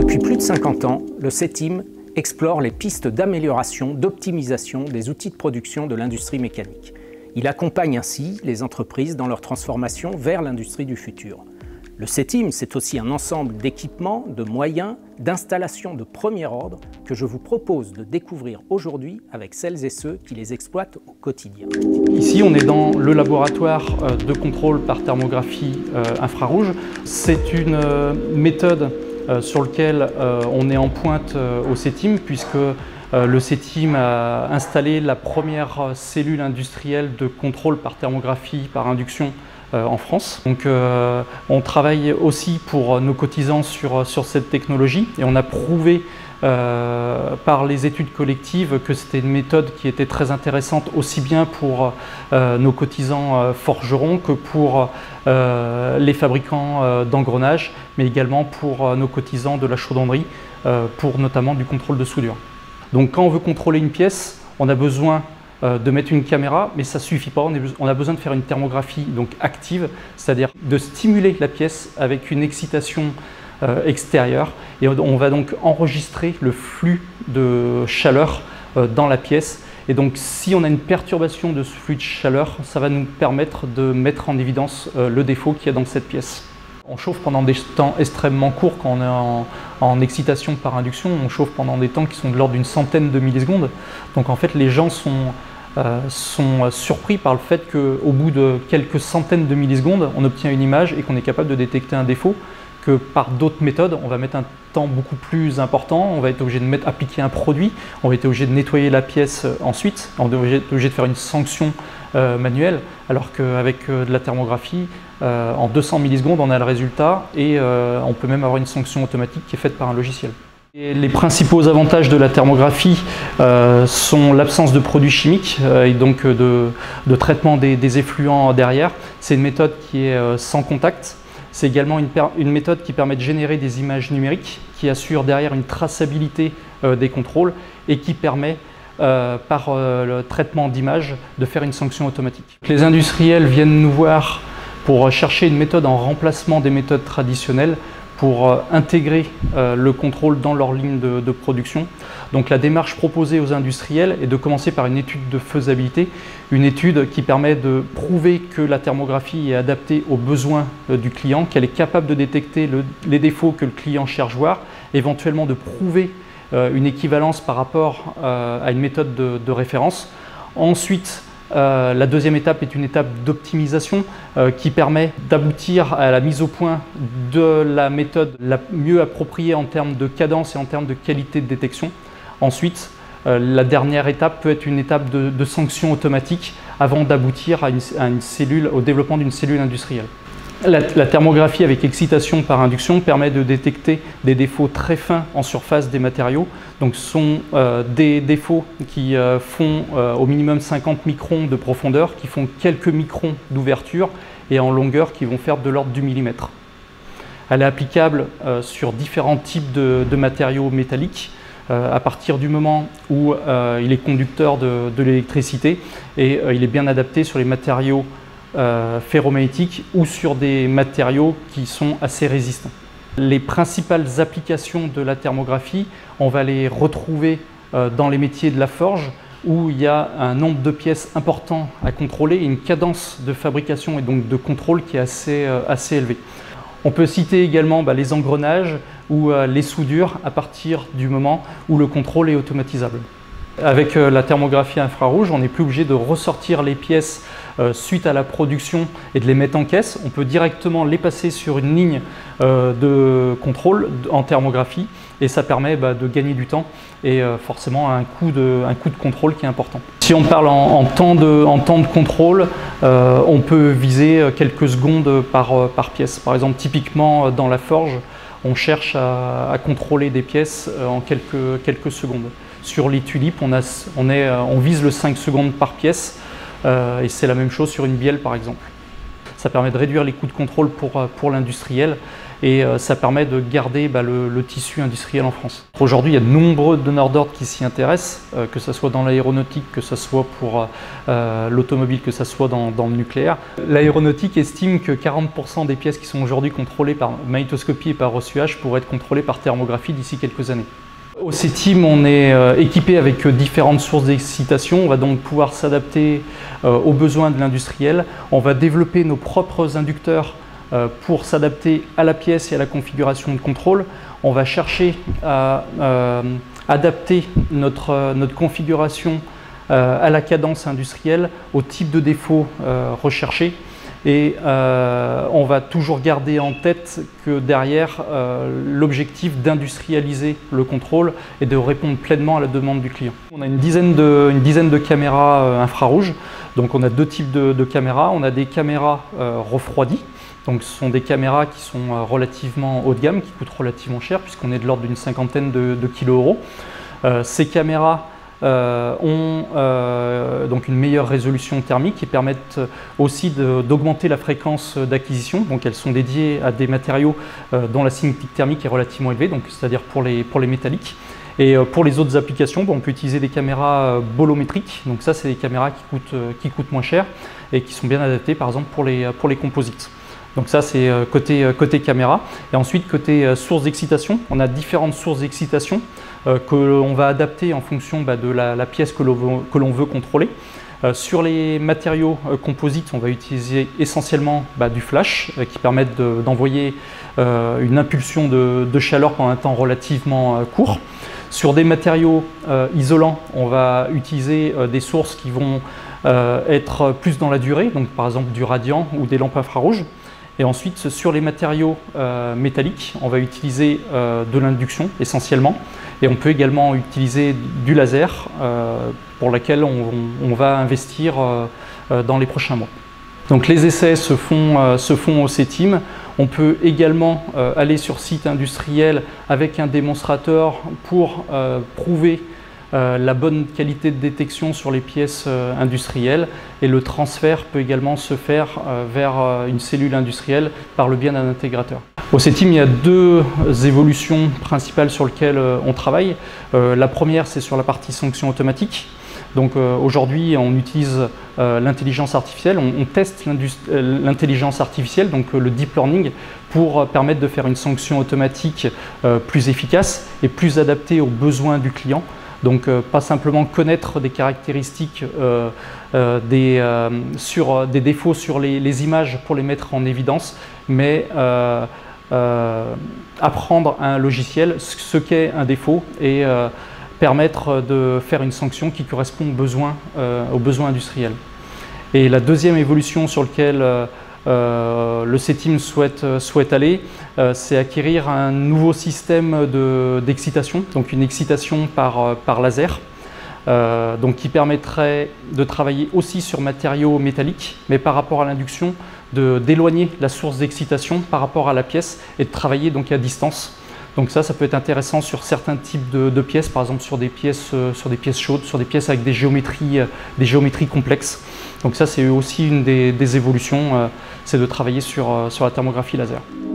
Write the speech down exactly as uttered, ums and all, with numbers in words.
Depuis plus de cinquante ans, le CETIM explore les pistes d'amélioration, d'optimisation des outils de production de l'industrie mécanique. Il accompagne ainsi les entreprises dans leur transformation vers l'industrie du futur. Le CETIM, c'est aussi un ensemble d'équipements, de moyens, d'installations de premier ordre que je vous propose de découvrir aujourd'hui avec celles et ceux qui les exploitent au quotidien. Ici, on est dans le laboratoire de contrôle par thermographie infrarouge. C'est une méthode sur laquelle on est en pointe au CETIM, puisque le CETIM a installé la première cellule industrielle de contrôle par thermographie par induction en France. Donc euh, on travaille aussi pour nos cotisants sur, sur cette technologie et on a prouvé euh, par les études collectives que c'était une méthode qui était très intéressante aussi bien pour euh, nos cotisants euh, forgerons que pour euh, les fabricants euh, d'engrenages, mais également pour euh, nos cotisants de la chaudronnerie, euh, pour notamment du contrôle de soudure. Donc quand on veut contrôler une pièce, on a besoin de mettre une caméra, mais ça ne suffit pas, on a besoin de faire une thermographie donc active, c'est-à-dire de stimuler la pièce avec une excitation euh, extérieure, et on va donc enregistrer le flux de chaleur euh, dans la pièce. Et donc si on a une perturbation de ce flux de chaleur, ça va nous permettre de mettre en évidence euh, le défaut qu'il y a dans cette pièce. On chauffe pendant des temps extrêmement courts quand on est en, en excitation par induction, on chauffe pendant des temps qui sont de l'ordre d'une centaine de millisecondes. Donc en fait les gens sont, euh, sont surpris par le fait qu'au bout de quelques centaines de millisecondes, on obtient une image et qu'on est capable de détecter un défaut, que par d'autres méthodes, on va mettre un temps beaucoup plus important, on va être obligé de mettre, appliquer un produit, on va être obligé de nettoyer la pièce ensuite, on va être obligé de faire une sanction euh, manuelle, alors qu'avec euh, de la thermographie, euh, en deux cents millisecondes, on a le résultat et euh, on peut même avoir une sanction automatique qui est faite par un logiciel. Et les principaux avantages de la thermographie euh, sont l'absence de produits chimiques euh, et donc de, de traitement des, des effluents derrière. C'est une méthode qui est euh, sans contact. C'est également une, une méthode qui permet de générer des images numériques, qui assure derrière une traçabilité euh, des contrôles et qui permet, euh, par euh, le traitement d'images, de faire une sanction automatique. Les industriels viennent nous voir pour chercher une méthode en remplacement des méthodes traditionnelles, pour euh, intégrer euh, le contrôle dans leur ligne de, de production. Donc la démarche proposée aux industriels est de commencer par une étude de faisabilité, une étude qui permet de prouver que la thermographie est adaptée aux besoins euh, du client, qu'elle est capable de détecter le, les défauts que le client cherche voir, éventuellement de prouver euh, une équivalence par rapport euh, à une méthode de, de référence. Ensuite, Euh, la deuxième étape est une étape d'optimisation euh, qui permet d'aboutir à la mise au point de la méthode la mieux appropriée en termes de cadence et en termes de qualité de détection. Ensuite, euh, la dernière étape peut être une étape de, de sanction automatique avant d'aboutir à, à une cellule, au développement d'une cellule industrielle. La, la thermographie avec excitation par induction permet de détecter des défauts très fins en surface des matériaux. Donc ce sont euh, des défauts qui euh, font euh, au minimum cinquante microns de profondeur, qui font quelques microns d'ouverture et en longueur qui vont faire de l'ordre du millimètre. Elle est applicable euh, sur différents types de, de matériaux métalliques euh, à partir du moment où euh, il est conducteur de, de l'électricité et euh, il est bien adapté sur les matériaux Euh, ferromagnétiques ou sur des matériaux qui sont assez résistants. Les principales applications de la thermographie, on va les retrouver euh, dans les métiers de la forge où il y a un nombre de pièces important à contrôler et une cadence de fabrication et donc de contrôle qui est assez, euh, assez élevée. On peut citer également bah, les engrenages ou euh, les soudures à partir du moment où le contrôle est automatisable. Avec euh, la thermographie infrarouge, on n'est plus obligé de ressortir les pièces euh, suite à la production et de les mettre en caisse. On peut directement les passer sur une ligne euh, de contrôle en thermographie et ça permet bah, de gagner du temps et euh, forcément un coût, de, un coût de contrôle qui est important. Si on parle en, en, temps, de, en temps de contrôle, euh, on peut viser quelques secondes par, par pièce. Par exemple, typiquement dans la forge, on cherche à, à contrôler des pièces en quelques, quelques secondes. Sur les tulipes, on, a, on, est, on vise le cinq secondes par pièce euh, et c'est la même chose sur une bielle par exemple. ça permet de réduire les coûts de contrôle pour, pour l'industriel et ça permet de garder bah, le, le tissu industriel en France. Aujourd'hui, il y a de nombreux donneurs d'ordre qui s'y intéressent, euh, que ce soit dans l'aéronautique, que ce soit pour euh, l'automobile, que ce soit dans, dans le nucléaire. L'aéronautique estime que quarante pour cent des pièces qui sont aujourd'hui contrôlées par magnétoscopie et par ressuage pourraient être contrôlées par thermographie d'ici quelques années. Au CETIM, on est euh, équipé avec euh, différentes sources d'excitation. On va donc pouvoir s'adapter euh, aux besoins de l'industriel. On va développer nos propres inducteurs euh, pour s'adapter à la pièce et à la configuration de contrôle. On va chercher à euh, adapter notre, euh, notre configuration euh, à la cadence industrielle, au type de défaut euh, recherché. Et euh, on va toujours garder en tête que derrière, euh, l'objectif d'industrialiser le contrôle et de répondre pleinement à la demande du client. On a une dizaine de, une dizaine de caméras euh, infrarouges. Donc on a deux types de, de caméras. On a des caméras euh, refroidies. Donc ce sont des caméras qui sont euh, relativement haut de gamme, qui coûtent relativement cher puisqu'on est de l'ordre d'une cinquantaine de, de kilos euros. Euh, ces caméras Euh, ont euh, donc une meilleure résolution thermique qui permettent aussi d'augmenter la fréquence d'acquisition. Donc elles sont dédiées à des matériaux euh, dont la signature thermique est relativement élevée, c'est-à-dire pour les, pour les métalliques. Et euh, pour les autres applications, bon, on peut utiliser des caméras euh, bolométriques. Donc ça, c'est des caméras qui coûtent, euh, qui coûtent moins cher et qui sont bien adaptées, par exemple, pour les, pour les composites. Donc ça, c'est côté, côté caméra. Et ensuite, côté source d'excitation, on a différentes sources d'excitation euh, que l'on va adapter en fonction bah, de la, la pièce que l'on veut, que l'on veut contrôler. Euh, sur les matériaux euh, composites, on va utiliser essentiellement bah, du flash euh, qui permettent d'envoyer de, euh, une impulsion de, de chaleur pendant un temps relativement euh, court. Sur des matériaux euh, isolants, on va utiliser euh, des sources qui vont euh, être plus dans la durée, donc par exemple du radiant ou des lampes infrarouges. Et ensuite, sur les matériaux euh, métalliques, on va utiliser euh, de l'induction essentiellement. Et on peut également utiliser du laser euh, pour laquelle on, on va investir euh, dans les prochains mois. Donc les essais se font, euh, se font au CETIM. On peut également euh, aller sur site industriel avec un démonstrateur pour euh, prouver Euh, la bonne qualité de détection sur les pièces euh, industrielles et le transfert peut également se faire euh, vers euh, une cellule industrielle par le biais d'un intégrateur. Au CETIM, il y a deux évolutions principales sur lesquelles euh, on travaille. Euh, la première, c'est sur la partie sanction automatique. Donc euh, aujourd'hui, on utilise euh, l'intelligence artificielle, on, on teste l'intelligence artificielle, donc euh, le deep learning, pour euh, permettre de faire une sanction automatique euh, plus efficace et plus adaptée aux besoins du client. Donc euh, pas simplement connaître des caractéristiques, euh, euh, des, euh, sur, des défauts sur les, les images pour les mettre en évidence, mais euh, euh, apprendre à un logiciel ce qu'est un défaut et euh, permettre de faire une sanction qui correspond aux besoins, euh, aux besoins industriels. Et la deuxième évolution sur laquelle euh, Euh, le CETIM souhaite, souhaite aller, euh, c'est acquérir un nouveau système d'excitation, de, donc une excitation par, par laser, euh, donc qui permettrait de travailler aussi sur matériaux métalliques, mais par rapport à l'induction, d'éloigner la source d'excitation par rapport à la pièce et de travailler donc à distance. Donc ça, ça peut être intéressant sur certains types de, de pièces, par exemple sur des pièces, euh, sur des pièces chaudes, sur des pièces avec des géométries, euh, des géométries complexes. Donc ça, c'est aussi une des, des évolutions, euh, c'est de travailler sur, euh, sur la thermographie laser.